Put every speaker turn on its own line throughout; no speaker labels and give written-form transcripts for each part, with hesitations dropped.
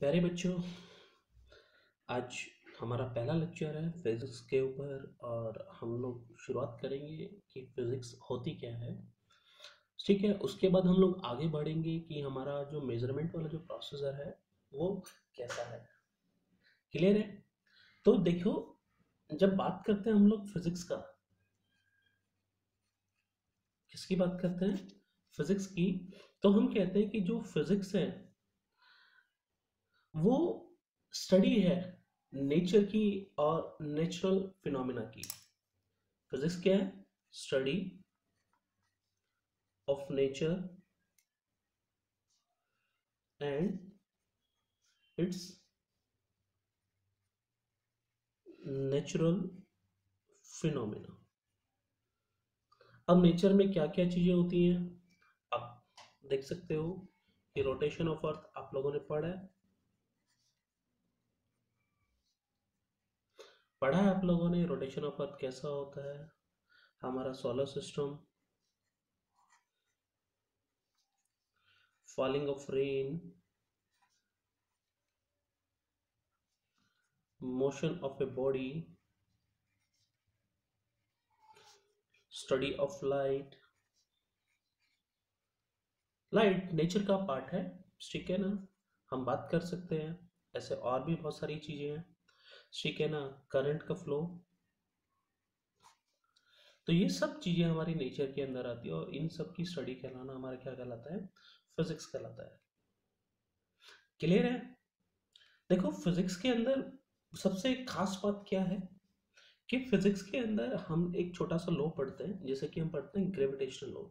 प्यारे बच्चों, आज हमारा पहला लेक्चर है फिजिक्स के ऊपर और हम लोग शुरुआत करेंगे कि फिजिक्स होती क्या है। ठीक है, उसके बाद हम लोग आगे बढ़ेंगे कि हमारा जो मेजरमेंट वाला जो प्रोसीजर है वो कैसा है। क्लियर है? तो देखो, जब बात करते हैं हम लोग फिजिक्स का, किसकी बात करते हैं? फिजिक्स की। तो हम कहते हैं कि जो फिजिक्स है वो स्टडी है नेचर की और नेचुरल फिनोमिना की। फिजिक्स क्या है? Study of nature and its natural phenomena. अब नेचर में क्या क्या चीजें होती हैं आप देख सकते हो कि रोटेशन ऑफ अर्थ आप लोगों ने पढ़ा है आप लोगों ने रोटेशन ऑफ अर्थ कैसा होता है। हमारा solar system, falling of rain, motion of a body, study of light. Light nature का पार्ट है, ठीक है ना। हम बात कर सकते हैं, ऐसे और भी बहुत सारी चीजें हैं, ठीक है ना। करंट का फ्लो, तो ये सब चीजें हमारी नेचर के अंदर आती है और इन सब की स्टडी कहलाना हमारा क्या कहलाता है? फिजिक्स कहलाता है। क्लियर है? देखो, फिजिक्स के अंदर सबसे खास बात क्या है कि फिजिक्स के अंदर हम एक छोटा सा लॉ पढ़ते हैं, जैसे कि हम पढ़ते हैं ग्रेविटेशनल लॉ।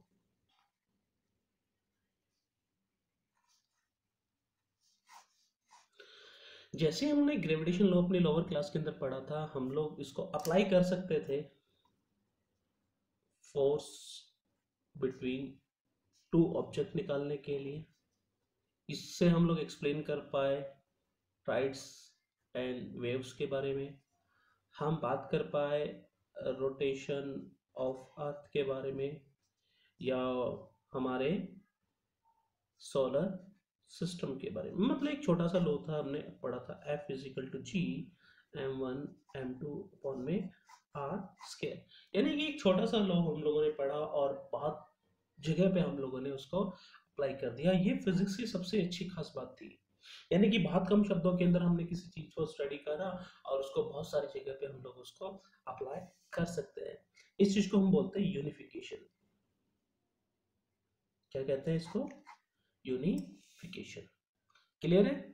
जैसे हमने ग्रेविटेशन लॉ अपने लोअर क्लास के अंदर पढ़ा था, हम लोग इसको अप्लाई कर सकते थे फोर्स बिटवीन टू ऑब्जेक्ट निकालने के लिए। इससे हम लोग एक्सप्लेन कर पाए टाइड्स एंड वेव्स के बारे में। हम बात कर पाए रोटेशन ऑफ अर्थ के बारे में, या हमारे सोलर सिस्टम के बारे में। मतलब एक छोटा सा लॉ था, हमने पढ़ा था F equal to G m1 m2 upon में आर स्केयर। यानी कि एक छोटा सा लॉ हम लोगों ने पढ़ा और बहुत जगह पे हम लोगों ने उसको अप्लाई कर दिया। ये फिजिक्स की सबसे अच्छी खास बात थी, यानी कि बहुत कम शब्दों के अंदर हमने किसी चीज को स्टडी करा और उसको बहुत सारी जगह पे हम लोग उसको अप्लाई कर सकते हैं। इस चीज को हम बोलते हैं यूनिफिकेशन। क्या कहते हैं इसको? यूनिफिकेशन। क्लियर है?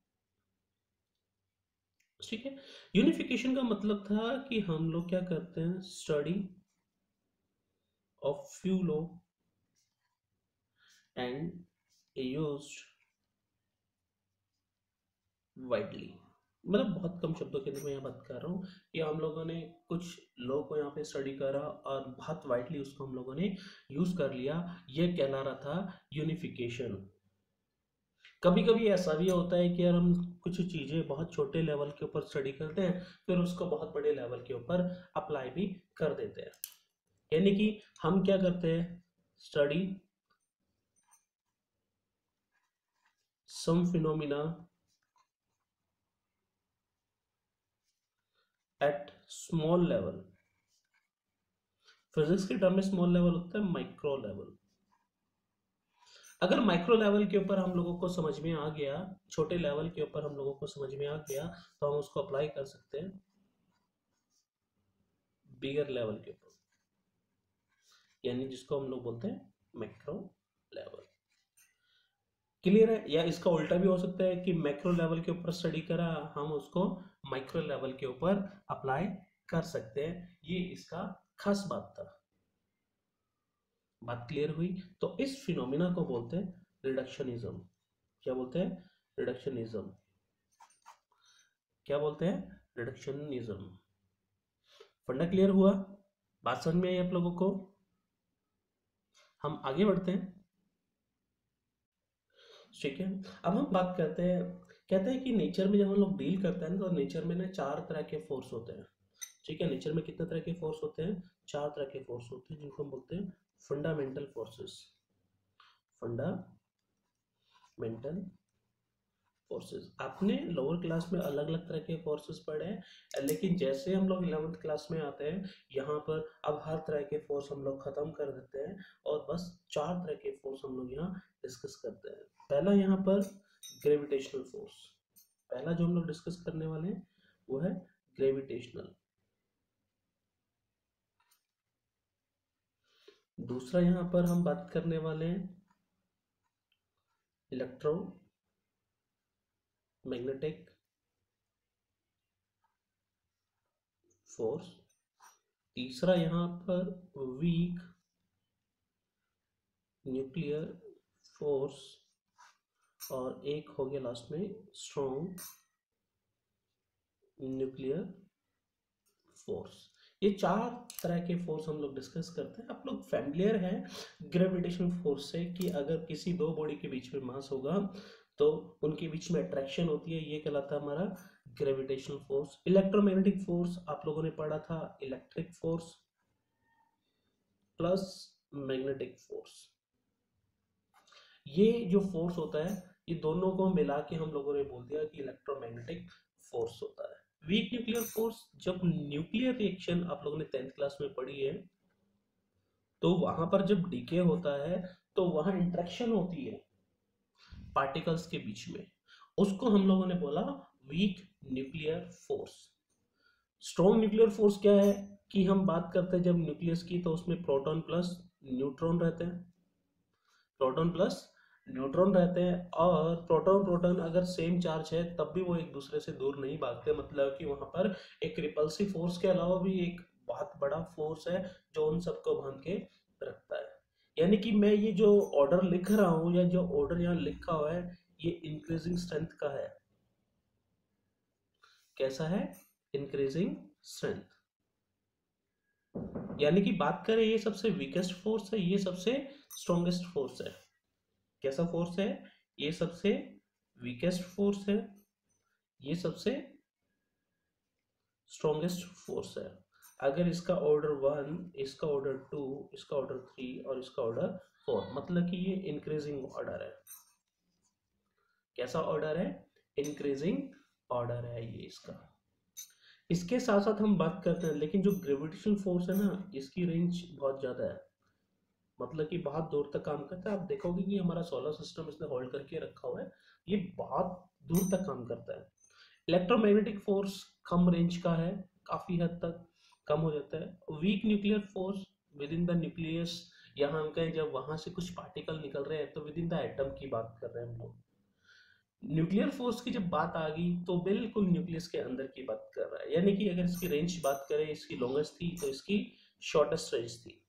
ठीक है। यूनिफिकेशन का मतलब था कि हम लोग क्या करते हैं, study of few law and used widely. मतलब बहुत कम शब्दों के अंदर मैं यहाँ बात कर रहा हूँ कि हम लोगों ने कुछ लॉ को यहाँ पे स्टडी करा और बहुत वाइडली उसको हम लोगों ने यूज कर लिया। ये कहला रहा था यूनिफिकेशन। कभी कभी ऐसा भी होता है कि यार हम कुछ चीजें बहुत छोटे लेवल के ऊपर स्टडी करते हैं, फिर उसको बहुत बड़े लेवल के ऊपर अप्लाई भी कर देते हैं। यानी कि हम क्या करते हैं, study some phenomena at small level. Physics के टर्म में स्मॉल लेवल होता है माइक्रो लेवल। अगर माइक्रो लेवल के ऊपर हम लोगों को समझ में आ गया, छोटे लेवल के ऊपर हम लोगों को समझ में आ गया, तो हम उसको अप्लाई कर सकते हैं बिगर लेवल के ऊपर, यानी जिसको हम लोग बोलते हैं मैक्रो लेवल। क्लियर है? या इसका उल्टा भी हो सकता है कि मैक्रो लेवल के ऊपर स्टडी करा, हम उसको माइक्रो लेवल के ऊपर अप्लाई कर सकते हैं। ये इसका खास बात था। बात क्लियर हुई? तो इस फिनोमिना को बोलते हैं रिडक्शनिज्म। क्या बोलते हैं? रिडक्शनिज्म। क्या बोलते हैं? रिडक्शनिज्म। फंडा क्लियर हुआ? बात समझ में आई आप लोगों को? हम आगे बढ़ते हैं, ठीक है। अब हम बात करते हैं, कहते हैं कि नेचर में जब हम लोग डील करते हैं तो नेचर में ना चार तरह के फोर्स होते हैं। ठीक है, नेचर में कितने तरह के फोर्स होते हैं? चार तरह के फोर्स होते हैं, जिनको हम बोलते हैं फंडामेंटल फोर्सेस। Fundamental forces. आपने लोअर क्लास में अलग अलग तरह के फोर्सेस पढ़े हैं, लेकिन जैसे हम लोग 11th क्लास में आते हैं यहाँ पर अब हर तरह के फोर्स हम लोग खत्म कर देते हैं और बस 4 तरह के फोर्स हम लोग यहाँ डिस्कस करते हैं। पहला यहाँ पर ग्रेविटेशनल फोर्स, पहला जो हम लोग डिस्कस करने वाले हैं वो है ग्रेविटेशनल। दूसरा यहाँ पर हम बात करने वाले हैं इलेक्ट्रोमैग्नेटिक फोर्स। तीसरा यहाँ पर वीक न्यूक्लियर फोर्स और एक हो गया लास्ट में स्ट्रॉन्ग न्यूक्लियर फोर्स। ये 4 तरह के फोर्स हम लोग डिस्कस करते हैं। आप लोग फैमिलियर हैं ग्रेविटेशन फोर्स से कि अगर किसी दो बॉडी के बीच में मास होगा तो उनके बीच में अट्रैक्शन होती है, ये कहलाता है हमारा ग्रेविटेशनल फोर्स। इलेक्ट्रोमैग्नेटिक फोर्स आप लोगों ने पढ़ा था electric force plus magnetic force. ये जो फोर्स होता है ये दोनों को मिला के हम लोगों ने बोल दिया कि इलेक्ट्रोमैग्नेटिक फोर्स होता है। वीक न्यूक्लियर फोर्स, जब न्यूक्लियर रिएक्शन आप लोगों ने 10th क्लास में पढ़ी है तो वहां पर जब डीके होता है तो वहां इंटरेक्शन होती है पार्टिकल्स के बीच में, उसको हम लोगों ने बोला weak nuclear force. Strong nuclear force क्या है कि हम बात करते हैं जब न्यूक्लियस की तो उसमें प्रोटॉन प्लस न्यूट्रॉन रहते हैं, प्रोटॉन प्लस न्यूट्रॉन रहते हैं और प्रोटॉन प्रोटॉन अगर सेम चार्ज है तब भी वो एक दूसरे से दूर नहीं भागते, मतलब कि वहां पर एक रिपल्सिव फोर्स के अलावा भी एक बहुत बड़ा फोर्स है जो उन सबको बांध के रखता है। यानी कि मैं ये जो ऑर्डर लिख रहा हूं या जो ऑर्डर यहाँ लिखा हुआ है ये इंक्रीजिंग स्ट्रेंथ का है। कैसा है? Increasing strength. यानी कि बात करें ये सबसे वीकेस्ट फोर्स है, ये सबसे स्ट्रॉन्गेस्ट फोर्स है। कैसा फोर्स है? ये सबसे वीकेस्ट फोर्स है, ये सबसे स्ट्रॉन्गेस्ट फोर्स है। अगर इसका ऑर्डर 1, इसका ऑर्डर 2, इसका ऑर्डर 3 और इसका ऑर्डर 4, मतलब कि ये इंक्रीजिंग ऑर्डर है। कैसा ऑर्डर है? इंक्रीजिंग ऑर्डर है ये इसका। इसके साथ साथ हम बात करते हैं लेकिन जो ग्रेविटेशन फोर्स है ना इसकी रेंज बहुत ज्यादा है, मतलब कि बहुत दूर तक काम करता है। आप देखोगे कि हमारा सोलर सिस्टम इसने होल्ड करके रखा हुआ है, ये बहुत दूर तक काम करता है। इलेक्ट्रोमैग्नेटिक फोर्स कम रेंज का है, काफी हद तक कम हो जाता है। Weak nuclear force within the nucleus, यहाँ हम कहें जब वहां से कुछ पार्टिकल निकल रहे हैं तो विद इन द एटम की बात कर रहे हैं हम लोग। न्यूक्लियर फोर्स की जब बात आ गई तो बिल्कुल न्यूक्लियस के अंदर की बात कर रहा है, यानी कि अगर इसकी रेंज बात करें इसकी लॉन्गेस्ट थी तो इसकी शॉर्टेस्ट रेंज थी।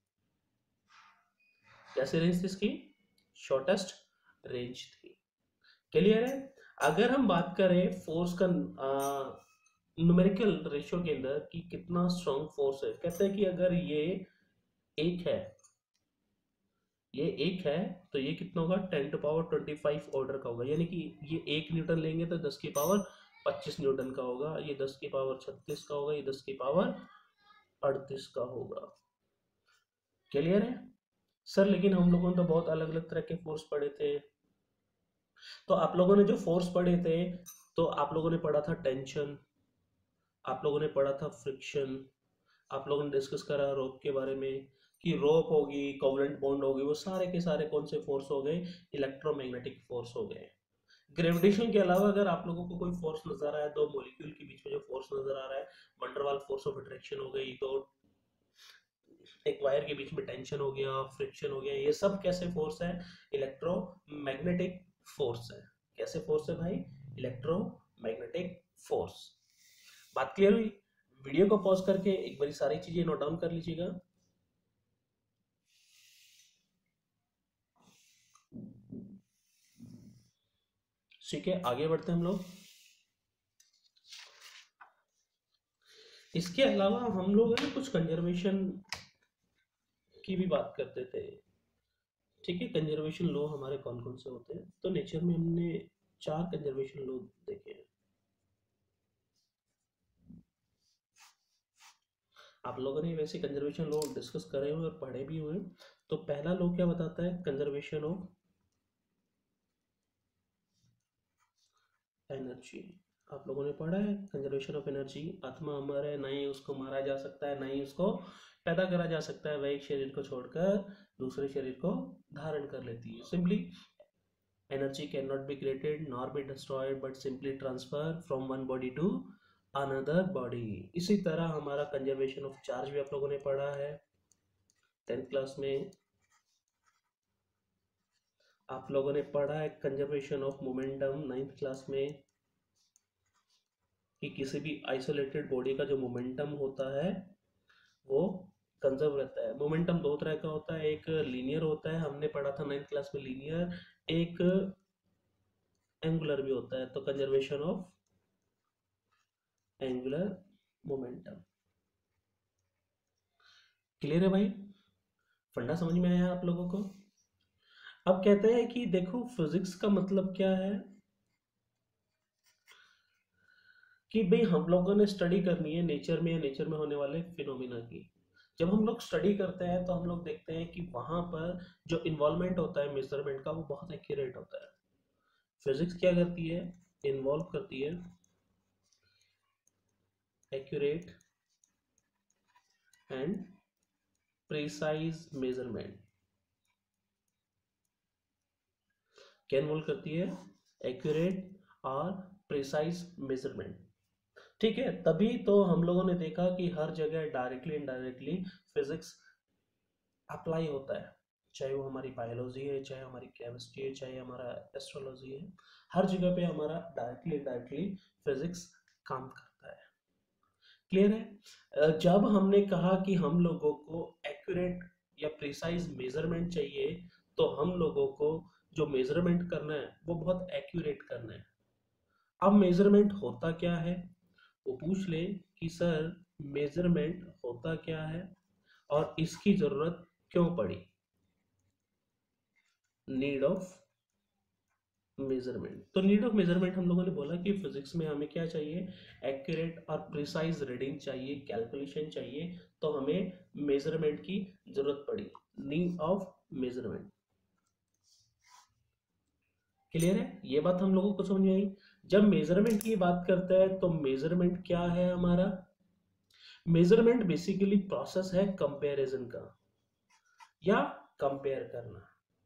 कैसे रेंज थी इसकी? शॉर्टेस्ट रेंज थी। क्लियर है? अगर हम बात करें फोर्स का न्यूमेरिकल रेशियो के अंदर कि कितना स्ट्रॉन्ग फोर्स है, कहते हैं कि अगर ये एक है, ये एक है तो ये कितना होगा 10 टू पावर 25 ऑर्डर का होगा, यानी कि ये 1 न्यूटन लेंगे तो 10 की पावर 25 न्यूटन का होगा, ये 10 की पावर 36 का होगा, ये 10 की पावर 38 का होगा। क्लियर है सर? लेकिन हम लोगों ने तो बहुत अलग अलग तरह के फोर्स पढ़े थे। तो आप लोगों ने जो फोर्स पढ़े थे तो आप लोगों ने पढ़ा था टेंशन, आप लोगों ने पढ़ा था फ्रिक्शन, आप लोगों ने डिस्कस करा रोप के बारे में कि रोप होगी, कोवलेंट बॉन्ड होगी, वो सारे के सारे कौन से फोर्स हो गए? इलेक्ट्रोमैग्नेटिक फोर्स हो गए। ग्रेविटेशन के अलावा अगर आप लोगों को कोई फोर्स नजर आया, दो मॉलिक्यूल के बीच में जो फोर्स नजर आ रहा है, वंडरवाल फोर्स ऑफ अट्रैक्शन हो गई, तो एक वायर के बीच में टेंशन हो गया, फ्रिक्शन हो गया, ये सब कैसे फोर्स है? इलेक्ट्रोमैग्नेटिक फोर्स है। कैसे फोर्स है भाई? Electromagnetic force. बात क्लियर हुई? वीडियो को पॉज करके एक बार सारी चीजें नोट डाउन कर लीजिएगा। ठीक है, आगे बढ़ते हैं हम लोग। इसके अलावा हम लोग है ना कुछ कंजर्वेशन की भी बात करते थे। ठीक है, कंजर्वेशन लॉ हमारे कौन कौन से होते हैं? तो नेचर में हमने 4 कंजर्वेशन लॉ देखे हैं। आप लोगों ने वैसे कंजर्वेशन लॉ डिस्कस करे हुए और पढ़े भी हुए। तो पहला लॉ क्या बताता है? Conservation of energy. आप लोगों ने पढ़ा है कंजर्वेशन ऑफ एनर्जी। आत्मा अमर है, ना ही उसको मारा जा सकता है, ना ही उसको पैदा करा जा सकता है। वह एक शरीर को छोड़कर दूसरे शरीर को धारण कर लेती है। Simply energy can not be created nor be destroyed but simply transfer from one body to another body. इसी तरह हमारा कंजर्वेशन ऑफ चार्ज भी आप लोगों ने पढ़ा है 10th क्लास में। आप लोगों ने पढ़ा है conservation of momentum 9th class में, कि किसी भी आइसोलेटेड बॉडी का जो मोमेंटम होता है वो कंजर्व रहता है। मोमेंटम दो तरह का होता है, एक लीनियर होता है, हमने पढ़ा था 9th क्लास में लीनियर, एक एंगुलर भी होता है। तो conservation of angular momentum. Clear है भाई? फंडा समझ में आया आप लोगों को? अब कहते हैं कि देखो फिजिक्स का मतलब क्या है, कि भाई हम लोगों ने स्टडी करनी है नेचर में या नेचर में होने वाले फिनोमिना की। जब हम लोग स्टडी करते हैं तो हम लोग देखते हैं कि वहां पर जो इन्वॉल्वमेंट होता है मेजरमेंट का वो बहुत एक्यूरेट होता है। फिजिक्स क्या करती है? इन्वॉल्व करती है एक्यूरेट एंड प्रिसाइज मेजरमेंट। क्या इन्वॉल्व करती है? एक्यूरेट और प्रिसाइज मेजरमेंट। ठीक है, तभी तो हम लोगों ने देखा कि हर जगह डायरेक्टली इनडायरेक्टली फिजिक्स अप्लाई होता है। चाहे वो हमारी बायोलॉजी है, चाहे हमारी केमिस्ट्री है, चाहे हमारा एस्ट्रोलॉजी है, हर जगह पे हमारा डायरेक्टली इनडायरेक्टली फिजिक्स काम करता है। क्लियर है? जब हमने कहा कि हम लोगों को एक्यूरेट या प्रिसाइज मेजरमेंट चाहिए, तो हम लोगों को जो मेजरमेंट करना है वो बहुत एक्यूरेट करना है। अब मेजरमेंट होता क्या है? वो पूछ ले कि सर मेजरमेंट होता क्या है और इसकी जरूरत क्यों पड़ी। Need of measurement. तो नीड ऑफ मेजरमेंट हम लोगों ने बोला कि फिजिक्स में हमें क्या चाहिए? एक्यूरेट और प्रिसाइज रीडिंग चाहिए, कैलकुलेशन चाहिए, तो हमें मेजरमेंट की जरूरत पड़ी। Need of measurement. क्लियर है? ये बात हम लोगों को समझ में आई। जब मेजरमेंट की बात करते हैं तो मेजरमेंट क्या है हमारा? मेजरमेंट बेसिकली प्रोसेस है कंपैरिजन का या कंपेयर करना।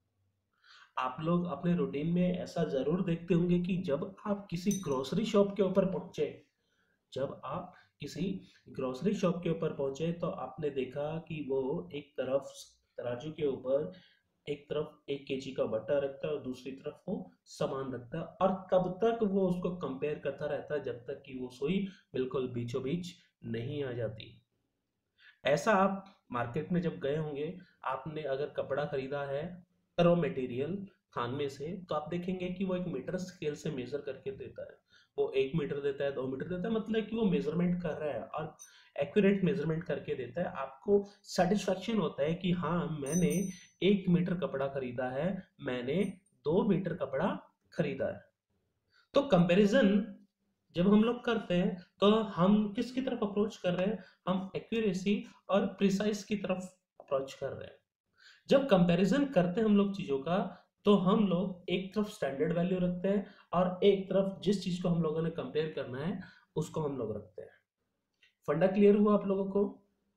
आप लोग अपने रूटीन में ऐसा जरूर देखते होंगे कि जब आप किसी ग्रोसरी शॉप के ऊपर पहुंचे, जब आप किसी ग्रोसरी शॉप के ऊपर पहुंचे तो आपने देखा कि वो एक तरफ तराजू के ऊपर एक तरफ 1 केजी का बट्टा रखता है और दूसरी तरफ वो सामान रखता है, और तब तक वो उसको कंपेयर करता रहता है जब तक कि वो सुई बिल्कुल बीचों बीच नहीं आ जाती। ऐसा आप मार्केट में जब गए होंगे, आपने अगर कपड़ा खरीदा है रॉ मटेरियल थान में से, तो आप देखेंगे कि वो एक मीटर स्केल से मेजर करके देता है। वो 1 मीटर देता है, 2 मीटर देता है, मतलब कि वो मेजरमेंट कर रहा है और एक्यूरेट मेजरमेंट करके देता है। आपको सेटिस्फेक्शन होता है कि हाँ मैंने 1 मीटर कपड़ा खरीदा है, मैंने 2 मीटर कपड़ा खरीदा है। तो कंपैरिजन जब हम लोग करते हैं तो हम किसकी तरफ अप्रोच कर रहे हैं? हम एक्यूरेसी और प्रिसाइज की तरफ अप्रोच कर रहे हैं। जब कंपैरिजन करते हैं हम लोग चीजों का, तो हम लोग एक तरफ स्टैंडर्ड वैल्यू रखते हैं और एक तरफ जिस चीज को हम लोगों ने कंपेयर करना है उसको हम लोग रखते हैं। फंडा क्लियर हुआ आप लोगों को?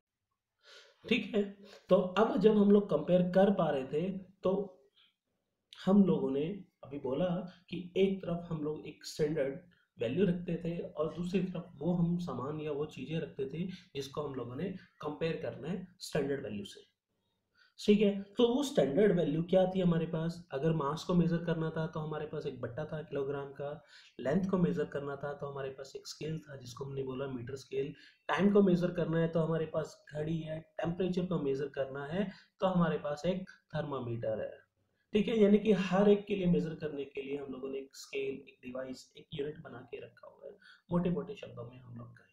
ठीक है। तो अब जब हम लोग कंपेयर कर पा रहे थे तो हम लोगों ने अभी बोला कि एक तरफ हम लोग एक स्टैंडर्ड वैल्यू रखते थे और दूसरी तरफ वो हम सामान या वो चीजें रखते थे जिसको हम लोगों ने कंपेयर करना है स्टैंडर्ड वैल्यू से। ठीक है, तो वो स्टैंडर्ड वैल्यू क्या थी हमारे पास? अगर मास को मेजर करना था तो हमारे पास एक बट्टा था किलोग्राम का, लेंथ को मेजर करना था तो हमारे पास एक स्केल था जिसको हमने बोला मीटर स्केल, टाइम को मेजर करना है तो हमारे पास घड़ी है, टेम्परेचर को मेजर करना है तो हमारे पास एक थर्मामीटर है। ठीक है, यानी कि हर एक के लिए मेजर करने के लिए हम लोगों ने एक स्केल, एक डिवाइस, एक यूनिट बना के रखा हुआ है। मोटे मोटे शब्दों में हम लोग कहें।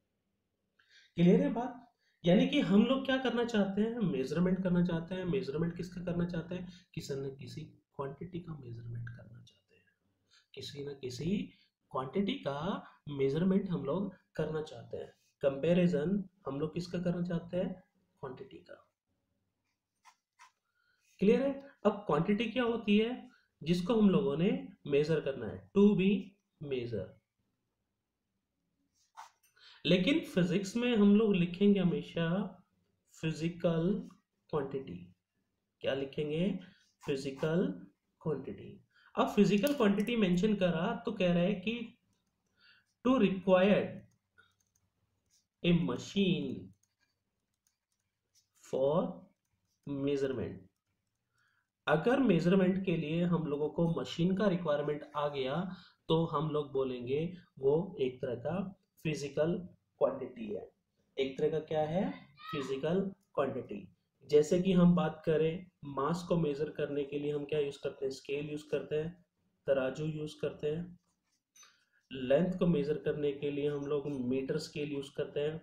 क्लियर है बात? यानी कि हम लोग क्या करना चाहते हैं? मेजरमेंट करना चाहते हैं। मेजरमेंट किसका करना चाहते हैं? किसी न किसी क्वांटिटी का मेजरमेंट करना चाहते हैं। किसी न किसी क्वांटिटी का मेजरमेंट हम लोग करना चाहते हैं। कंपैरिजन हम लोग किसका करना चाहते हैं? क्वांटिटी का। क्लियर है? अब क्वांटिटी क्या होती है? जिसको हम लोगों ने मेजर करना है। To be measure. लेकिन फिजिक्स में हम लोग लिखेंगे हमेशा फिजिकल क्वांटिटी। क्या लिखेंगे? Physical quantity. अब फिजिकल क्वांटिटी मेंशन करा तो कह रहा है कि to required a machine for measurement. अगर मेजरमेंट के लिए हम लोगों को मशीन का रिक्वायरमेंट आ गया तो हम लोग बोलेंगे वो एक तरह का फिजिकल क्वांटिटी है। एक तरह का क्या है? Physical quantity. जैसे कि हम बात करें मास को मेजर करने के लिए हम क्या यूज करते हैं? स्केल यूज करते हैं, तराजू यूज करते हैं। लेंथ को मेजर करने के लिए हम लोग मीटर स्केल यूज करते हैं।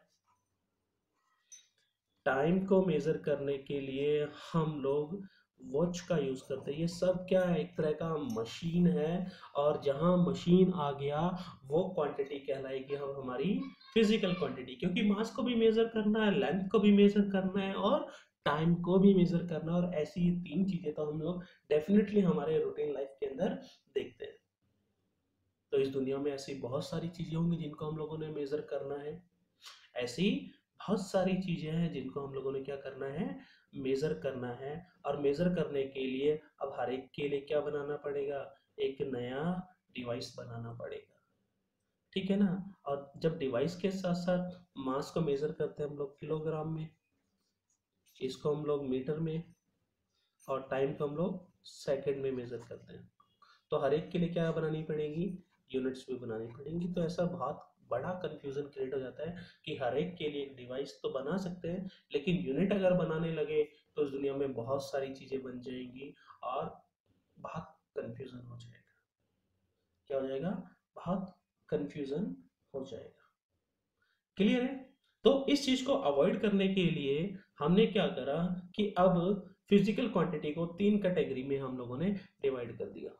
टाइम को मेजर करने के लिए हम लोग वॉच का यूज करते हैं। ये सब क्या है? एक तरह का मशीन है। और जहां मशीन आ गया वो क्वांटिटी कहलाएगी हम हमारी फिजिकल क्वांटिटी, क्योंकि मास को भी मेजर करना है, लेंथ को भी मेजर करना है और टाइम को भी मेजर करना है। और ऐसी तीन चीजें तो हम लोग डेफिनेटली हमारे रूटीन लाइफ के अंदर देखते हैं। तो इस दुनिया में ऐसी बहुत सारी चीजें होंगी जिनको हम लोगों ने मेजर करना है। ऐसी बहुत सारी चीजें हैं जिनको हम लोगों ने क्या करना है? मेजर करना है। और मेजर करने के लिए अब हर एक के लिए क्या बनाना पड़ेगा? एक नया डिवाइस बनाना पड़ेगा। ठीक है ना? और जब डिवाइस के साथ साथ मास को मेजर करते हैं हम लोग किलोग्राम में, इसको हम लोग मीटर में, और टाइम को हम लोग सेकंड में मेजर करते हैं। तो हर एक के लिए क्या बनानी पड़ेगी? यूनिट्स भी बनानी पड़ेंगी। तो ऐसा बहुत बड़ा कंफ्यूजन क्रिएट हो जाता है कि हर एक के लिए एक डिवाइस तो बना सकते हैं, लेकिन यूनिट अगर बनाने लगे तो इस दुनिया में बहुत सारी चीजें बन जाएंगी और बहुत कंफ्यूजन हो जाएगा। क्या हो जाएगा? बहुत कंफ्यूजन हो जाएगा। क्लियर है? तो इस चीज को अवॉइड करने के लिए हमने क्या करा कि अब फिजिकल क्वांटिटी को तीन कैटेगरी में हम लोगों ने डिवाइड कर दिया।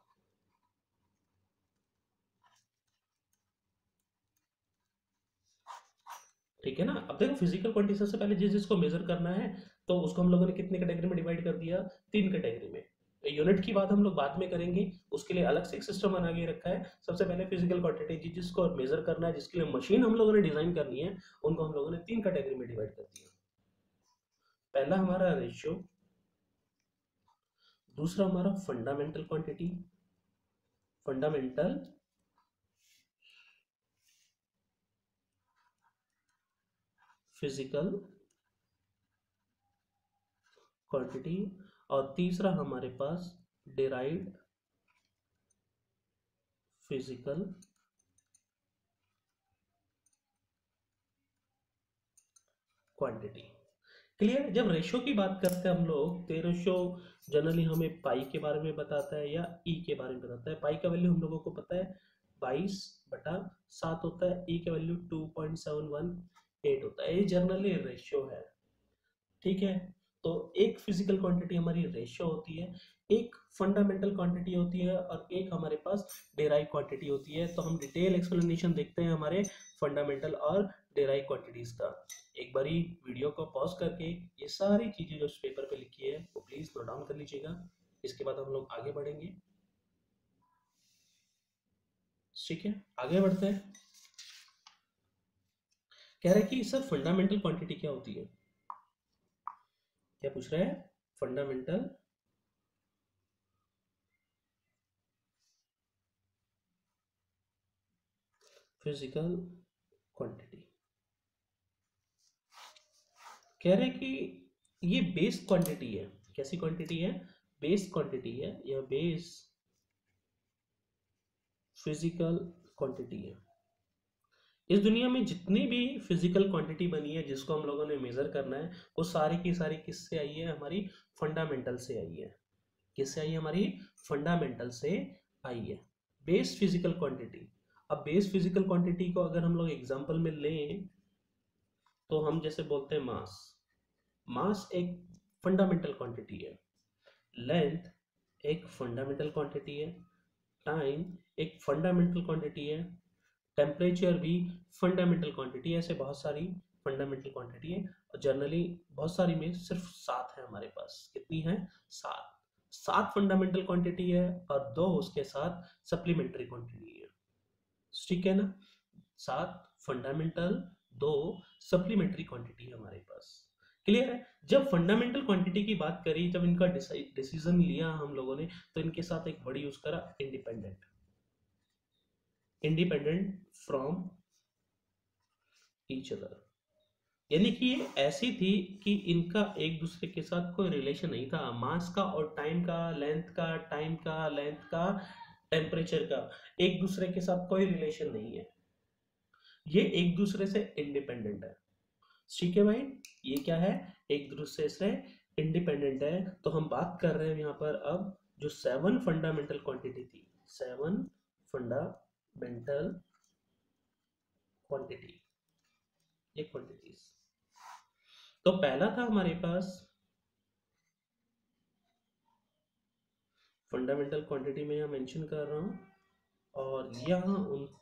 ठीक है ना? अब देखो फिजिकल क्वांटिटी सबसे पहले जिस जिसको मेजर करना है तो उसको हम लोगों ने कितने कैटेगरी में डिवाइड कर दिया? तीन कैटेगरी में। यूनिट की बात हम लोग बाद में करेंगे, उसके लिए अलग से एक सिस्टम बना के रखा है। सबसे पहले फिजिकल क्वांटिटी जिस जिसको मेजर करना है, जिसके लिए मशीन हम लोगों ने डिजाइन करनी है, उनको हम लोगों ने तीन कैटेगरी में डिवाइड कर दिया। पहला हमारा रेशियो, दूसरा हमारा fundamental quantity, fundamental physical quantity, और तीसरा हमारे पास डिराइव्ड फिजिकल क्वांटिटी। क्लियर? जब रेशो की बात करते हैं हम लोग तो रेशो जनरली हमें पाई के बारे में बताता है या ई के बारे में बताता है। पाई का वैल्यू हम लोगों को पता है 22/7 होता है, ई का वैल्यू 2.718 होता है। ये जनरली रेशियो है। ठीक है? तो एक फिजिकल क्वांटिटी हमारी रेशियो होती है, एक फंडामेंटल क्वांटिटी होती है और एक हमारे पास डेराइव क्वांटिटी होती है। तो हम डिटेल एक्सप्लेनेशन देखते हैं हमारे फंडामेंटल और डेराइव क्वांटिटीज का। एक बारी वीडियो को पॉज करके ये सारी चीजें जो इस पेपर पे लिखी है वो प्लीज नोट डाउन कर लीजिएगा। इसके बाद हम लोग आगे बढ़ेंगे। ठीक है, आगे बढ़ते हैं। कह रहे हैं कि सर फंडामेंटल क्वांटिटी क्या होती है? क्या पूछ रहे हैं? Fundamental physical quantity. कह रहे हैं कि ये बेस क्वांटिटी है। कैसी क्वांटिटी है? बेस क्वांटिटी है, यह बेस फिजिकल क्वांटिटी है। इस दुनिया में जितनी भी फिजिकल क्वांटिटी बनी है जिसको हम लोगों ने मेजर करना है वो सारी की सारी किससे आई है? हमारी फंडामेंटल से आई है। किससे आई है? हमारी फंडामेंटल से आई है, बेस फिजिकल क्वांटिटी। अब बेस फिजिकल क्वांटिटी को अगर हम लोग एग्जांपल में लें तो हम जैसे बोलते हैं मास। मास एक फंडामेंटल क्वांटिटी है, लेंथ एक फंडामेंटल क्वांटिटी है, टाइम एक फंडामेंटल क्वांटिटी है, टेम्परेचर भी फंडामेंटल क्वांटिटी है। ऐसे बहुत सारी फंडामेंटल क्वांटिटी है और जनरली बहुत सारी में सिर्फ सात है हमारे पास। कितनी है? सात। सात फंडामेंटल क्वांटिटी है और दो उसके साथ सप्लीमेंट्री क्वांटिटी है। ठीक है ना। 7 फंडामेंटल, 2 सप्लीमेंट्री क्वांटिटी है हमारे पास। क्लियर है। जब फंडामेंटल क्वांटिटी की बात करी, जब इनका डिसीजन लिया हम लोगों ने, तो इनके साथ एक वर्ड यूज करा, independent. Independent from each other, यानी कि ये ऐसी थी कि इनका एक दूसरे के साथ कोई रिलेशन नहीं था। मास का और टाइम का, लेंथ का, टाइम का, लेंथ का, टेम्परेचर का एक दूसरे के साथ कोई रिलेशन नहीं है। ये एक दूसरे से इंडिपेंडेंट है। ठीक है भाई, ये क्या है, एक दूसरे से इंडिपेंडेंट है। तो हम बात कर रहे हैं यहाँ पर अब जो 7 फंडामेंटल क्वांटिटी थी, 7 फंडामेंटल क्वांटिटी, ये क्वांटिटीज। तो पहला था हमारे पास फंडामेंटल क्वांटिटी में यहाँ मेंशन कर रहा हूँ, और यहाँ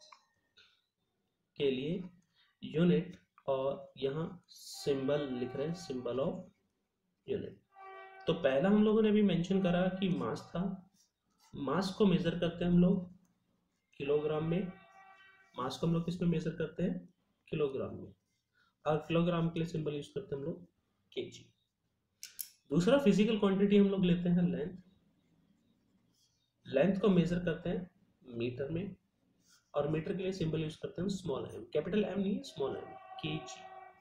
उनके लिए यूनिट और यहाँ सिंबल लिख रहे हैं, सिंबल ऑफ यूनिट। तो पहला हम लोगों ने भी मेंशन करा कि मास था। मास को मेजर करते हैं हम लोग किलोग्राम में। मास को हम लोग किस में मेजर करते हैं, किलोग्राम में, और किलोग्राम के लिए सिंबल यूज करते हैं हम लोग केजी। दूसरा फिजिकल क्वांटिटी हम लोग लेते हैं लेंथ। लेंथ को मेजर करते हैं मीटर में, और मीटर के लिए सिंबल यूज करते हैं स्मॉल एम, कैपिटल एम नहीं, स्मॉल एम, केजी।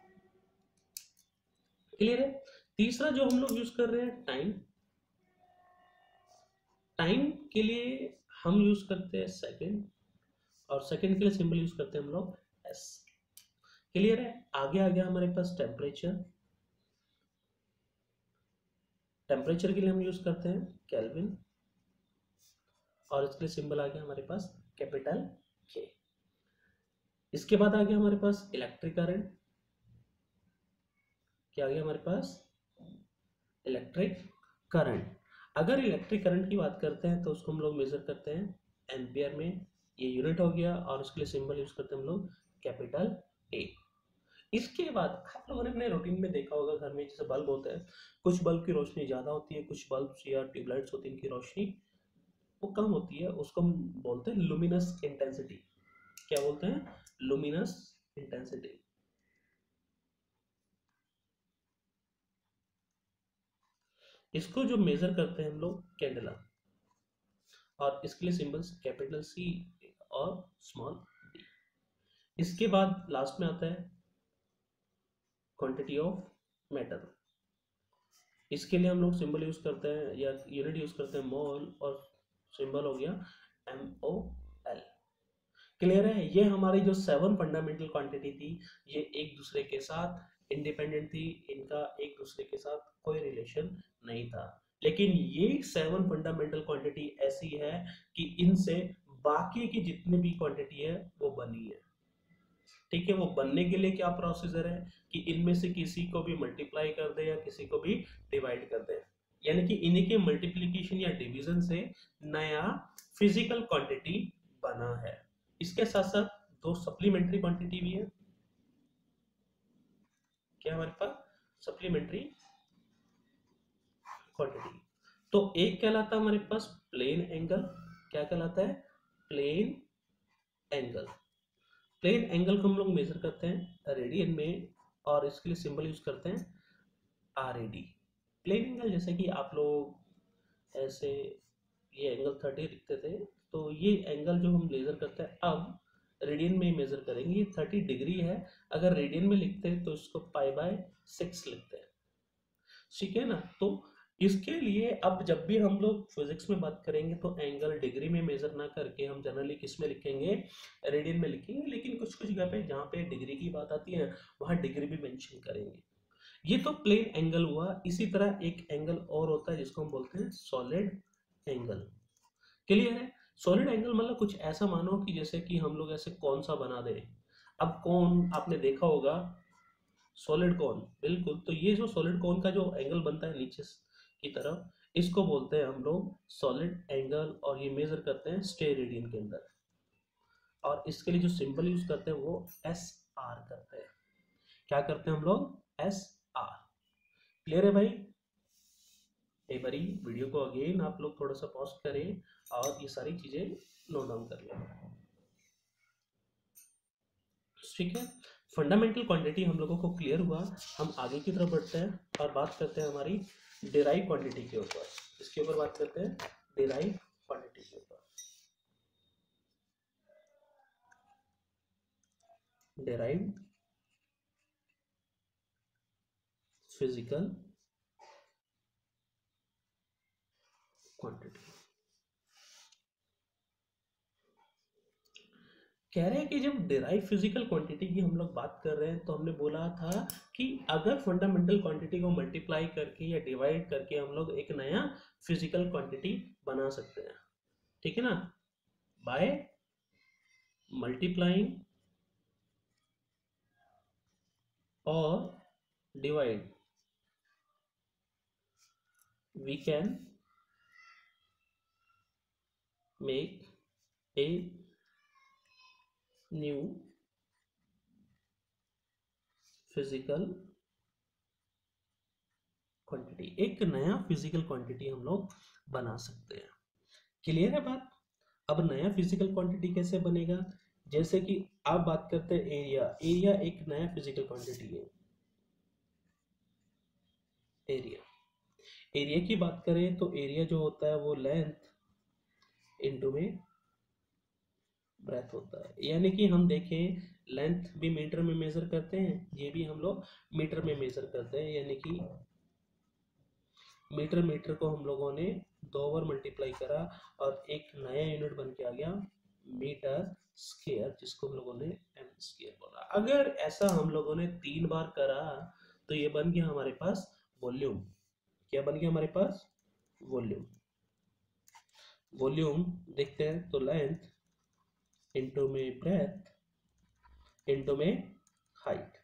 क्लियर है। तीसरा जो हम लोग यूज कर रहे हैं टाइम। टाइम के लिए हम यूज करते हैं सेकंड, और सेकंड के लिए सिंबल यूज करते हैं हम लोग एस। क्लियर है। आगे आ गया हमारे पास टेम्परेचर। टेम्परेचर के लिए हम यूज करते हैं केल्विन, और इसके लिए सिंबल आ गया हमारे पास कैपिटल के। इसके बाद आ गया हमारे पास इलेक्ट्रिक करंट। क्या आ गया हमारे पास, इलेक्ट्रिक करंट। अगर इलेक्ट्रिक करंट की बात करते हैं तो उसको हम लोग मेजर करते हैं एम्पियर में, ये यूनिट हो गया, और उसके लिए सिंबल यूज करते हैं हम लोग कैपिटल ए। इसके बाद आप लोगों ने अपने रूटीन में देखा होगा, घर में जैसे बल्ब होता है, कुछ बल्ब की रोशनी ज्यादा होती है, कुछ बल्ब या ट्यूबलाइट्स होती है इनकी रोशनी वो कम होती है, उसको हम बोलते हैं लुमिनस इंटेंसिटी। क्या बोलते हैं, लुमिनस इंटेंसिटी। इसको जो मेजर करते हैं हम लोग कैंडला, और इसके लिए सिंबल्स कैपिटल सी और स्मॉल डी। इसके बाद लास्ट में आता है क्वांटिटी ऑफ मेटल। इसके लिए हम लोग सिंबल यूज करते हैं या यूनिट यूज करते हैं मोल, और सिंबल हो गया MOL। क्लियर है। ये हमारी जो 7 फंडामेंटल क्वांटिटी थी, ये एक दूसरे के साथ इंडिपेंडेंट थी, इनका एक दूसरे के साथ कोई रिलेशन नहीं था। लेकिन ये 7 फंडामेंटल क्वांटिटी ऐसी है कि इनसे बाकी की जितनी भी क्वांटिटी है वो बनी है। ठीक है। वो बनने के लिए क्या प्रोसीजर है कि इनमें से किसी को भी मल्टीप्लाई कर दे या किसी को भी डिवाइड कर दे, यानी कि इन्हीं के मल्टीप्लीकेशन या डिवीजन से नया फिजिकल क्वांटिटी बना है। इसके साथ साथ 2 सप्लीमेंट्री क्वांटिटी भी है। क्या हमारे पास सप्लीमेंट्री क्वांटिटी, तो एक कहलाता है हमारे पास प्लेन एंगल। क्या कहलाता है, प्लेन एंगल। प्लेन एंगल को हम लोग मेजर करते हैं रेडियन में, और इसके लिए सिंबल यूज करते हैं RAD। प्लेन एंगल जैसे कि आप लोग ऐसे ये एंगल 30 लिखते थे, तो ये एंगल जो हम लेजर करते हैं अब रेडियन में मेजर करेंगे, ये 30 डिग्री है। अगर रेडियन में लिखते हैं तो इसको π/6 लिखते हैं। ठीक है ना। तो इसके लिए अब जब भी हम लोग फिजिक्स में बात करेंगे तो एंगल डिग्री में मेजर ना करके हम जनरली किस में लिखेंगे, रेडियन में लिखेंगे। लेकिन कुछ कुछ जगह पे जहाँ पे डिग्री की बात आती है वहाँ डिग्री भी मेंशन करेंगे। ये तो प्लेन एंगल हुआ। इसी तरह एक एंगल और होता है जिसको हम बोलते हैं सॉलिड एंगल। क्लियर है। सॉलिड एंगल मतलब कुछ ऐसा मानो कि जैसे कि हम लोग ऐसे कौन सा बना दे। अब कौन आपने देखा होगा, सॉलिड कौन, बिल्कुल। तो ये जो सॉलिड कौन का जो एंगल बनता है नीचे की तरफ, इसको बोलते हैं हम लोग सॉलिड एंगल, और ये मेजर करते हैं स्टेरेडियन के अंदर। और इसके लिए जो सिंबल यूज करते हैं वो SR करते हैं। क्या करते हैं हम लोग, SR। क्लियर है भाई। एक बारी वीडियो को अगेन आप लोग थोड़ा सा पॉज करें और ये सारी चीजें नोट डाउन कर लें। ठीक है, फंडामेंटल क्वांटिटी हम लोगों को क्लियर हुआ। हम आगे की तरफ बढ़ते हैं और बात करते हैं हमारी डिराइव क्वांटिटी के ऊपर। इसके ऊपर बात करते हैं डिराइव क्वांटिटी के ऊपर। Derived physical quantity. कह रहे हैं कि जब डिराइव फिजिकल क्वांटिटी की हम लोग बात कर रहे हैं तो हमने बोला था कि अगर फंडामेंटल क्वांटिटी को मल्टीप्लाई करके या डिवाइड करके हम लोग एक नया फिजिकल क्वांटिटी बना सकते हैं, ठीक है ना, बाय मल्टीप्लाइंग और divide we can make a new physical quantity, एक नया फिजिकल क्वांटिटी हम लोग बना सकते हैं। क्लियर है बात? अब नया फिजिकल क्वांटिटी कैसे बनेगा? जैसे कि आप बात करते हैं एरिया, एरिया एक नया फिजिकल क्वांटिटी है। एरिया, एरिया की बात करें तो एरिया जो होता है वो लेंथ इनटू में ब्रेथ होता है। यानी कि हम देखें, लेंथ भी मीटर में मेजर करते हैं, ये भी हम लोग मीटर में मेजर करते हैं। यानी कि मीटर, मीटर को हम लोगों ने 2 बार मल्टीप्लाई करा और एक नया यूनिट बन के आ गया मीटर स्क्वायर, जिसको हम लोगों ने एम स्क्वायर बोला। अगर ऐसा हम लोगों ने 3 बार करा तो ये बन गया हमारे पास वॉल्यूम। क्या बन गया हमारे पास? वॉल्यूम। वॉल्यूम देखते हैं तो लेंथ इंटू में ब्रेथ इंटू में हाइट।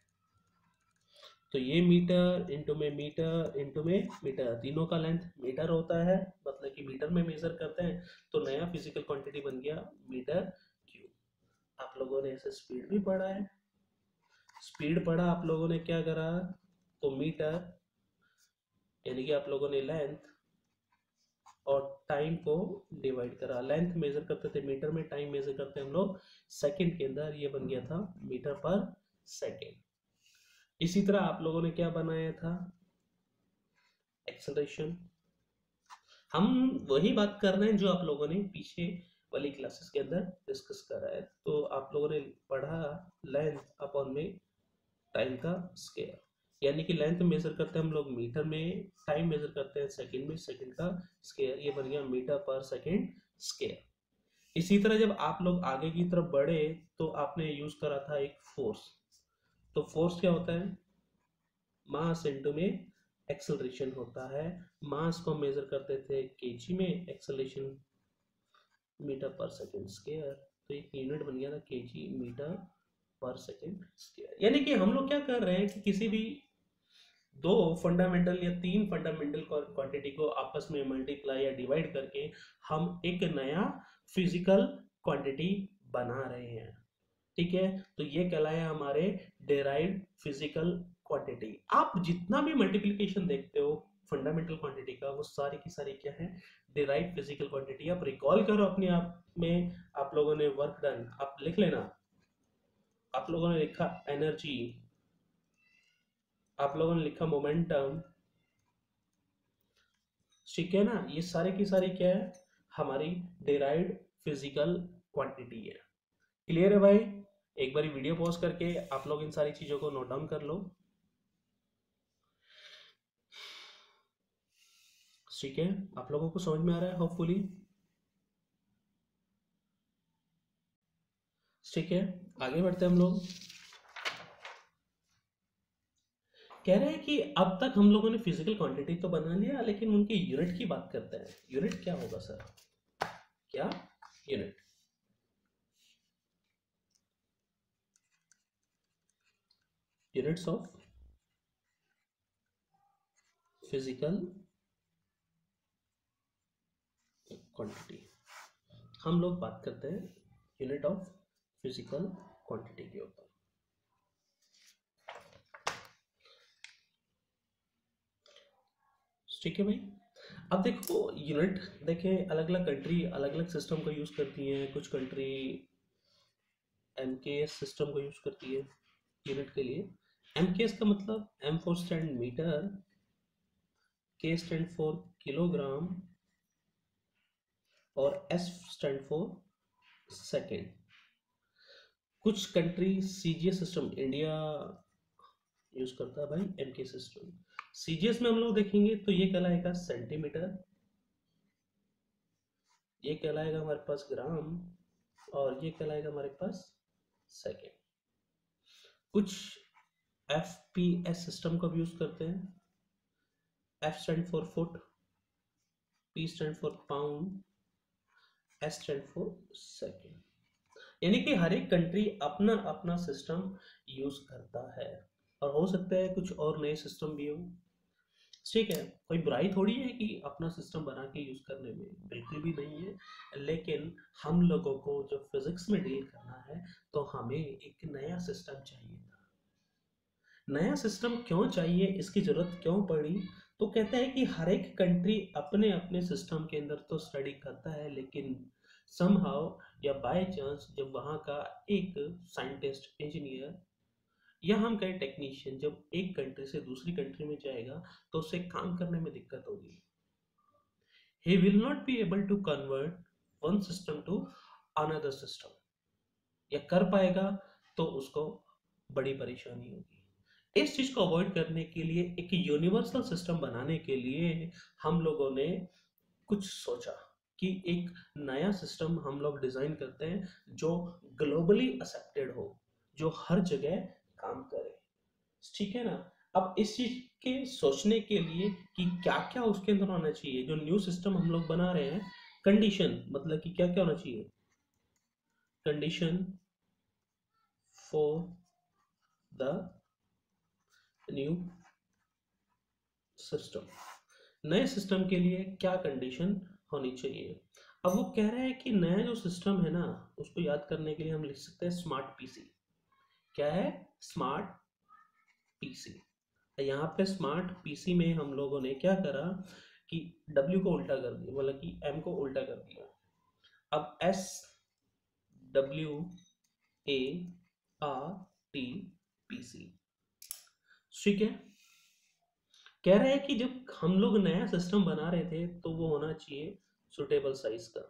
तो ये मीटर इंटू में मीटर इंटू में मीटर, तीनों का लेंथ मीटर होता है, मतलब कि मीटर में मेजर करते हैं। तो नया फिजिकल क्वांटिटी बन गया मीटर क्यूब। आप लोगों ने ऐसे स्पीड भी पढ़ा है, स्पीड पढ़ा आप लोगों ने, क्या करा तो मीटर, यानी कि आप लोगों ने लेंथ और टाइम को डिवाइड करा। लेंथ मेजर करते थे मीटर में, टाइम मेजर करते हम लोग सेकंड के अंदर, ये बन गया था मीटर पर सेकंड। इसी तरह आप लोगों ने क्या बनाया था? एक्सेलरेशन। हम वही बात कर रहे हैं जो आप लोगों ने पीछे वाली क्लासेस के अंदर डिस्कस करा है। तो आप लोगों ने पढ़ा लेंथ अपॉन में टाइम का स्क्वायर, यानी कि लेंथ मेजर करते हैं हम लोग मीटर में, टाइम मेजर करते हैं सेकंड में, सेकंड का स्क्वायर, ये बन गया मीटर पर सेकंड स्क्वायर। इसी तरह जब आप लोग आगे की तरफ बढ़े तो आपने यूज करा था एक फोर्स। तो फोर्स क्या होता है? मास इंटू में एक्सेलरेशन होता है। मास को मेजर करते थे केजी में, एक्सेलरेशन मीटर पर सेकंड स्क्वायर। तो एक यूनिट बन गया था केजी मीटर पर सेकंड स्क्वायर। यानी कि हम लोग क्या कर रहे हैं कि किसी भी 2 फंडामेंटल या 3 फंडामेंटल क्वांटिटी को आपस में मल्टीप्लाई या डिवाइड करके हम एक नया फिजिकल क्वांटिटी बना रहे हैं, ठीक है। तो ये कहलाया हमारे डेराइव्ड फिजिकल क्वांटिटी। आप जितना भी मल्टीप्लिकेशन देखते हो फंडामेंटल क्वांटिटी का, वो सारी की सारी क्या है? Derived physical quantity. आप रिकॉल करो अपने आप में, आप लोगों ने वर्क डन, आप लिख लेना। आप लोगों ने लिखा एनर्जी, आप लोगों ने लिखा मोमेंटम, ठीक है ना। ये सारी की सारी क्या है? हमारी डेराइव्ड फिजिकल क्वांटिटी है। क्लियर है भाई? एक बार वीडियो पॉज करके आप लोग इन सारी चीजों को नोट डाउन कर लो, ठीक है। आप लोगों को समझ में आ रहा है होपफुली, ठीक है। आगे बढ़ते हैं हम लोग। कह रहे हैं कि अब तक हम लोगों ने फिजिकल क्वांटिटी तो बना लिया, लेकिन उनकी यूनिट की बात करते हैं। यूनिट क्या होगा सर? क्या unit? Units of physical quantity. हम लोग बात करते हैं यूनिट ऑफ फिजिकल क्वांटिटी के ऊपर। ठीक है भाई। अब देखो यूनिट, देखें अलग अलग कंट्री अलग अलग सिस्टम का यूज करती हैं। कुछ कंट्री एमकेएस सिस्टम को यूज करती है यूनिट के लिए। एमकेएस का मतलब M for stand metre, K stand for kilogram और एस स्टैंड फॉर सेकेंड। कुछ country CGS system, India use करता है भाई एमके सिस्टम। सीजीएस में हम लोग देखेंगे तो ये कहलाएगा सेंटीमीटर, ये कहलाएगा हमारे पास ग्राम, और ये कहलाएगा हमारे पास सेकेंड। कुछ एफपीएस सिस्टम का भी यूज करते हैं। F stand for foot, P stand for pound, S stand for second. यानी कि हर एक कंट्री अपना अपना सिस्टम यूज करता है, और हो सकता है कुछ और नए सिस्टम भी हो। ठीक है, कोई बुराई थोड़ी है कि अपना सिस्टम बना के यूज करने में, बिल्कुल भी नहीं है। लेकिन हम लोगों को जब फिजिक्स में डील करना है तो हमें एक नया सिस्टम चाहिए था। नया सिस्टम क्यों चाहिए, इसकी जरूरत क्यों पड़ी? तो कहता है कि हर एक कंट्री अपने अपने सिस्टम के अंदर तो स्टडी करता है, लेकिन समहाउ या बाय चांस जब वहाँ का एक साइंटिस्ट, इंजीनियर या हम कहें टेक्नीशियन जब एक कंट्री से दूसरी कंट्री में जाएगा तो उसे काम करने में दिक्कत होगी। he will not be able to convert one system to another system, या कर पाएगा तो उसको बड़ी परेशानी होगी। इस चीज को अवॉइड करने के लिए, एक यूनिवर्सल सिस्टम बनाने के लिए हम लोगों ने कुछ सोचा कि एक नया सिस्टम हम लोग डिजाइन करते हैं जो ग्लोबली एक्सेप्टेड हो, जो हर जगह काम करे। ठीक है ना। अब इस चीज के सोचने के लिए कि क्या क्या उसके अंदर होना चाहिए, जो न्यू सिस्टम हम लोग बना रहे हैं, कंडीशन मतलब कि क्या क्या होना चाहिए, condition for the new system. नए सिस्टम के लिए क्या कंडीशन होनी चाहिए? अब वो कह रहा है कि नया जो सिस्टम है ना, उसको याद करने के लिए हम लिख सकते हैं स्मार्ट पीसी। क्या है? Smart PC. यहाँ पे स्मार्ट पीसी में हम लोगों ने क्या करा कि W को उल्टा कर दिया, मतलब कि M को उल्टा कर दिया। अब SWART ठीक है। कह रहे हैं कि जब हम लोग नया सिस्टम बना रहे थे तो वो होना चाहिए सुटेबल साइज का,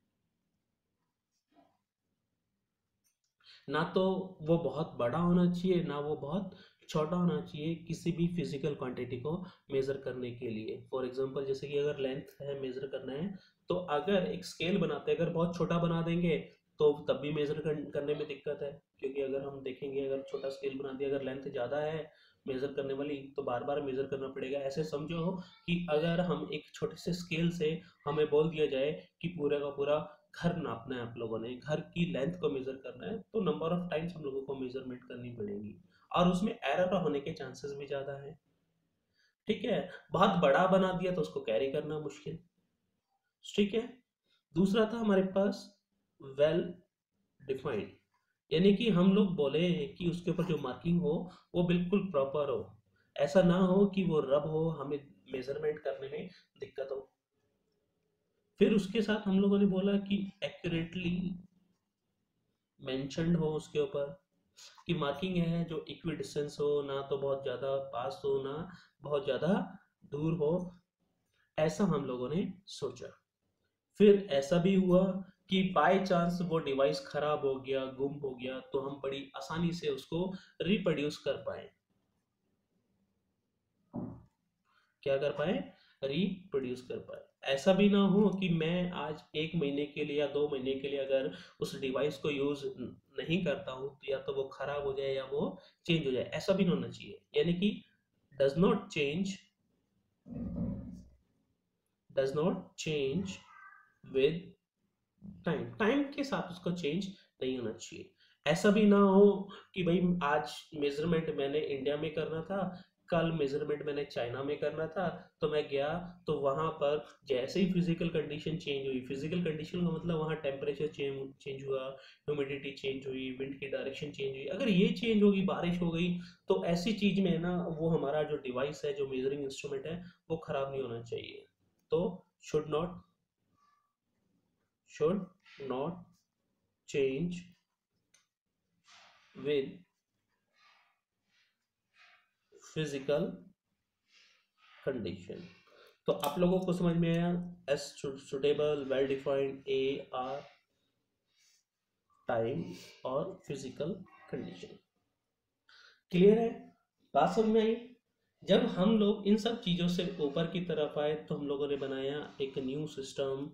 ना तो वो बहुत बड़ा होना चाहिए ना वो बहुत छोटा होना चाहिए किसी भी फिजिकल क्वांटिटी को मेजर करने के लिए। फॉर एग्जांपल जैसे कि अगर लेंथ है, मेजर करना है, तो अगर एक स्केल बनाते हैं, अगर बहुत छोटा बना देंगे तो तब भी मेजर करने में दिक्कत है, क्योंकि अगर हम देखेंगे अगर छोटा स्केल बना दिया, अगर लेंथ ज़्यादा है मेजर करने वाली तो बार बार मेजर करना पड़ेगा। ऐसे समझो कि अगर हम एक छोटे से स्केल से हमें बोल दिया जाए कि पूरा का पूरा घर नापना है, आप लोगों ने घर की लेंथ को मेजर करना है, तो नंबर ऑफ टाइम्स हम लोगों को मेजरमेंट करनी पड़ेगी, और उसमें एरर होने के चांसेस भी ज्यादा है। ठीक है। बहुत बड़ा बना दिया तो उसको कैरी करना मुश्किल। ठीक है। दूसरा था हमारे पास वेल डिफाइंड, यानी कि हम लोग बोले कि उसके ऊपर जो मार्किंग हो वो बिल्कुल प्रॉपर हो, ऐसा ना हो कि वो रब हो, हमें मेजरमेंट करने में दिक्कत हो। फिर उसके साथ हम लोगों ने बोला कि एक्यूरेटली मेंशन्ड हो उसके ऊपर, कि मार्किंग है जो इक्वी डिस्टेंस हो, ना तो बहुत ज़्यादा पास हो ना बहुत ज़्यादा दूर हो, ऐसा हम लोगों ने सोचा। फिर ऐसा भी हुआ कि बाय चांस वो डिवाइस खराब हो गया, गुम हो गया, तो हम बड़ी आसानी से उसको रिप्रोड्यूस कर पाए। क्या कर पाए? रिप्रोड्यूस कर पाए। ऐसा भी ना हो कि मैं आज 1 महीने के लिए या 2 महीने के लिए अगर उस डिवाइस को यूज नहीं करता हूँ तो या तो वो खराब हो जाए या वो चेंज हो जाए, ऐसा भी ना होना चाहिए। यानी कि does not change, does not change with time, time के साथ उसको चेंज नहीं होना चाहिए। ऐसा भी ना हो कि भाई आज मेजरमेंट मैंने इंडिया में करना था, कल मेजरमेंट मैंने चाइना में करना था, तो मैं गया तो वहां पर जैसे ही फिजिकल कंडीशन चेंज हुई, फिजिकल कंडीशन का मतलब वहां टेम्परेचर चेंज हुआ, ह्यूमिडिटी चेंज हुई, विंड की डायरेक्शन चेंज हुई, अगर ये चेंज होगी, बारिश हो गई, तो ऐसी चीज में ना वो हमारा जो डिवाइस है, जो मेजरिंग इंस्ट्रूमेंट है, वो खराब नहीं होना चाहिए। तो should not change with physical condition. तो आप लोगों को समझ में आया, S suitable, well defined, A R time और फिजिकल कंडीशन। क्लियर है, बात समझ में आई। जब हम लोग इन सब चीजों से ऊपर की तरफ आए तो हम लोगों ने बनाया एक न्यू सिस्टम।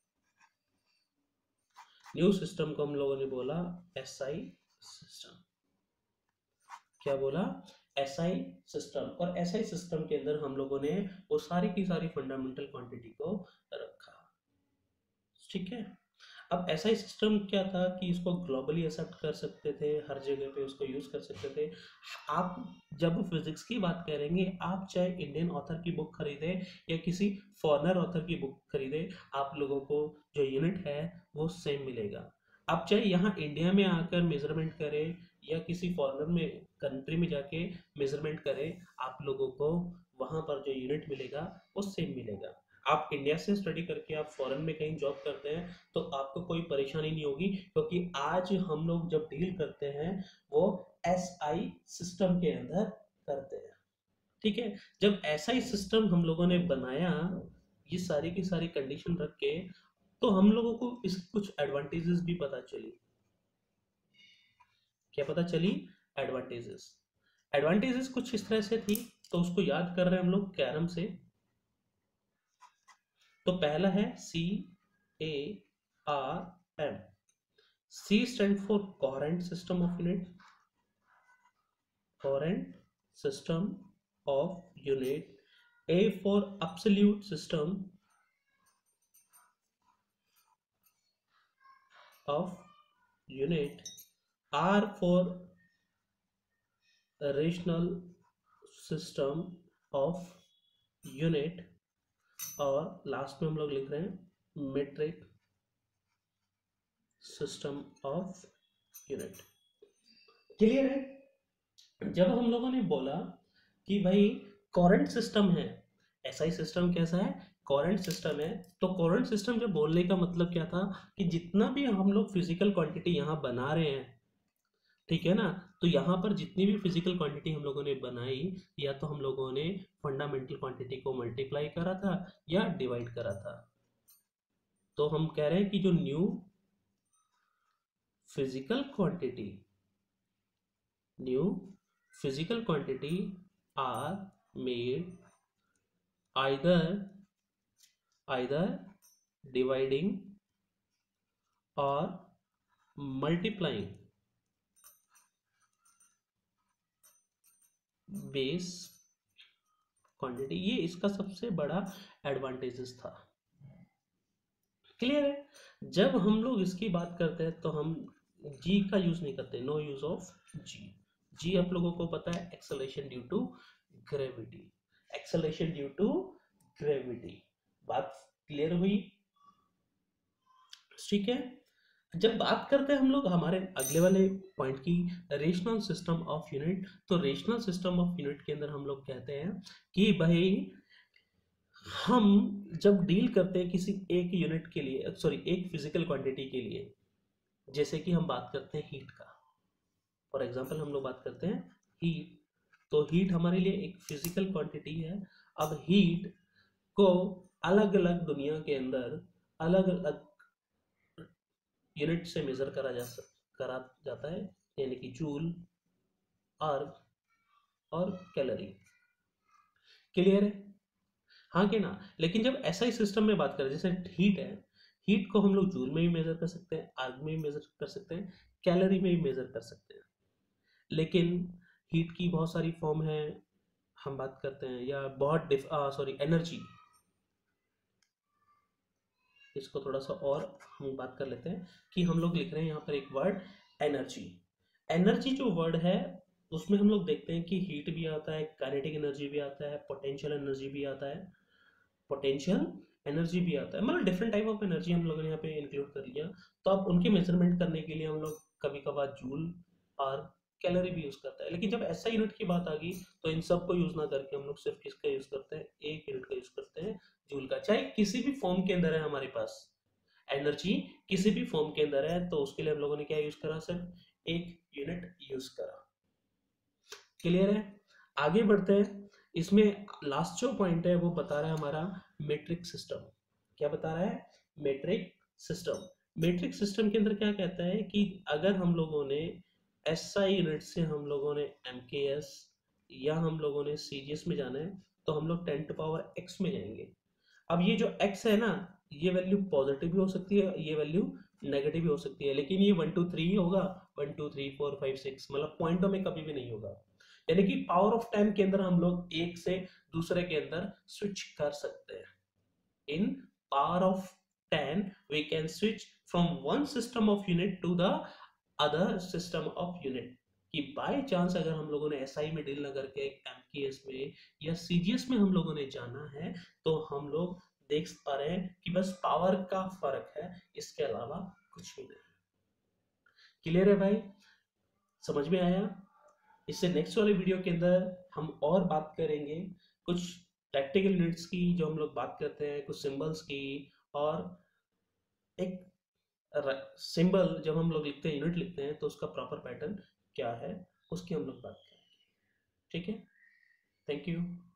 न्यू सिस्टम को हम लोगों ने बोला एसआई सिस्टम। क्या बोला? SI system. और एसआई सिस्टम के अंदर हम लोगों ने वो सारी की सारी फंडामेंटल क्वांटिटी को रखा। ठीक है। अब एसआई सिस्टम क्या था कि इसको ग्लोबली एक्सेप्ट कर सकते थे, हर जगह पे उसको यूज कर सकते थे। आप जब फिजिक्स की बात करेंगे, आप चाहे इंडियन ऑथर की बुक खरीदे या किसी फॉरेनर ऑथर की बुक खरीदे, आप लोगों को जो यूनिट है वो सेम मिलेगा। आप चाहे यहाँ इंडिया में आकर मेजरमेंट करें या किसी फॉरेनर में कंट्री में जाके मेजरमेंट करें, आप लोगों को वहां पर जो यूनिट मिलेगा वो सेम मिलेगा। आप इंडिया से स्टडी करके आप फॉरेन में कहीं जॉब करते हैं तो आपको कोई परेशानी नहीं होगी, क्योंकि आज हम लोग जब डील करते हैं वो एसआई सिस्टम के अंदर करते हैं। ठीक है। जब एसआई सिस्टम हम लोगों ने बनाया, ये सारी की सारी कंडीशन रख के, तो हम लोगों को इसकी कुछ एडवांटेजेस भी पता चली। क्या पता चली? एडवांटेजेस। एडवांटेजेस कुछ इस तरह से थी, तो उसको याद कर रहे हैं हम लोग कैरम से। तो पहला है C A R M. C stand for coherent system of unit. Coherent system of unit. A for absolute system of unit. R for rational system of unit. और लास्ट में हम लोग लिख रहे हैं metric system of unit. Clear है। जब हम लोगों ने बोला कि भाई कोरेंट सिस्टम है, एसआई सिस्टम कैसा है? कोरेंट सिस्टम है। तो कोरेंट सिस्टम जब बोलने का मतलब क्या था कि जितना भी हम लोग फिजिकल क्वांटिटी यहाँ बना रहे हैं, ठीक है ना, तो यहाँ पर जितनी भी फिजिकल क्वांटिटी हम लोगों ने बनाई, या तो हम लोगों ने फंडामेंटल क्वांटिटी को मल्टीप्लाई करा था या डिवाइड करा था। तो हम कह रहे हैं कि जो new physical quantity, new physical quantity are made either dividing or multiplying base quantity. ये इसका सबसे बड़ा एडवांटेजेस था। क्लियर है। जब हम लोग इसकी बात करते हैं तो हम जी का यूज नहीं करते, no use of G. G आप लोगों को पता है, acceleration due to gravity. Acceleration due to gravity. बात क्लियर हुई? ठीक है। जब बात करते हैं हम लोग हमारे अगले वाले पॉइंट की, रेशनल सिस्टम ऑफ यूनिट, तो रेशनल सिस्टम ऑफ यूनिट के अंदर हम लोग कहते हैं कि भाई हम जब डील करते हैं किसी एक यूनिट के लिए, सॉरी एक फिजिकल क्वांटिटी के लिए, जैसे कि हम बात करते हैं हीट का, फॉर एग्जांपल हम लोग बात करते हैं हीट, तो हीट हमारे लिए एक फिजिकल क्वांटिटी है। अब हीट को अलग अलग दुनिया के अंदर अलग अलग यूनिट से मेजर करा जाता है, यानी कि जूल, अर्ग और कैलोरी। क्लियर है? हाँ कि ना? लेकिन जब एसआई सिस्टम में बात करें, जैसे हीट है, हीट को हम लोग जूल में भी मेजर कर सकते हैं, अर्ग में भी मेजर कर सकते हैं, कैलोरी में भी मेजर कर सकते हैं। लेकिन हीट की बहुत सारी फॉर्म है, हम बात करते हैं, या बहुत सॉरी एनर्जी, इसको थोड़ा सा और हम बात कर लेते हैं कि हम लोग लिख रहे हैं यहाँ पर एक वर्ड एनर्जी। एनर्जी जो वर्ड है उसमें हम लोग देखते हैं कि हीट भी आता है, काइनेटिक एनर्जी भी आता है, पोटेंशियल एनर्जी भी आता है, पोटेंशियल एनर्जी भी आता है, मतलब डिफरेंट टाइप ऑफ एनर्जी हम लोगों ने यहाँ पे इंक्लूड कर लिया। तो अब उनके मेजरमेंट करने के लिए हम लोग कभी कभार जूल और कैलोरी भी यूज करता है। लेकिन जब ऐसा यूनिट की बात आ गई तो इन सब को यूज ना करके हम लोग सिर्फ किसका यूज करते हैं? एक यूनिट का यूज करते हैं, जूल का। चाहे किसी भी फॉर्म के अंदर है हमारे पास एनर्जी, किसी भी फॉर्म के अंदर है, तो उसके लिए हम लोगों ने क्या यूज करा? सिर्फ एक यूनिट यूज यूज करा। क्लियर है? आगे बढ़ते हैं। इसमें लास्ट जो पॉइंट है वो बता रहा है हमारा मेट्रिक सिस्टम। क्या बता रहा है? Metric system. मेट्रिक सिस्टम के अंदर क्या कहता है कि अगर हम लोगों ने एसआई यूनिट से हम लोगों ने एमकेएस या हम लोगों ने सीजीएस में जाना है तो हम लोग 10 टू पावर x में जाएंगे। अब ये जो x है ना, ये वैल्यू पॉजिटिव भी हो सकती है, ये वैल्यू नेगेटिव भी हो सकती है, लेकिन ये 1 2 3 ही होगा। 1 2 3 4 5 6 मतलब पॉइंटों में कभी भी नहीं होगा। यानी कि पावर ऑफ 10 के अंदर हम लोग एक से दूसरे के अंदर स्विच कर सकते हैं। In power of 10 we can switch from one system of unit to the other system of unit। कि बाय चांस अगर हम लोगों ने एसआई में डील ना करके एमकेएस में या सीजीएस में हम लोगों ने जाना है तो हम लोग देख पा रहे हैं कि बस पावर का फर्क है, इसके अलावा कुछ भी नहीं। क्लियर है भाई? समझ में आया? इससे नेक्स्ट वाले वीडियो के अंदर हम और बात करेंगे कुछ प्रैक्टिकल यूनिट्स की, जो हम लोग बात करते हैं कुछ सिंबल्स की, और एक सिंबल जब हम लोग लिखते हैं, यूनिट लिखते हैं, तो उसका प्रॉपर पैटर्न क्या है उसकी हम लोग बात करेंगे। ठीक है? Thank you.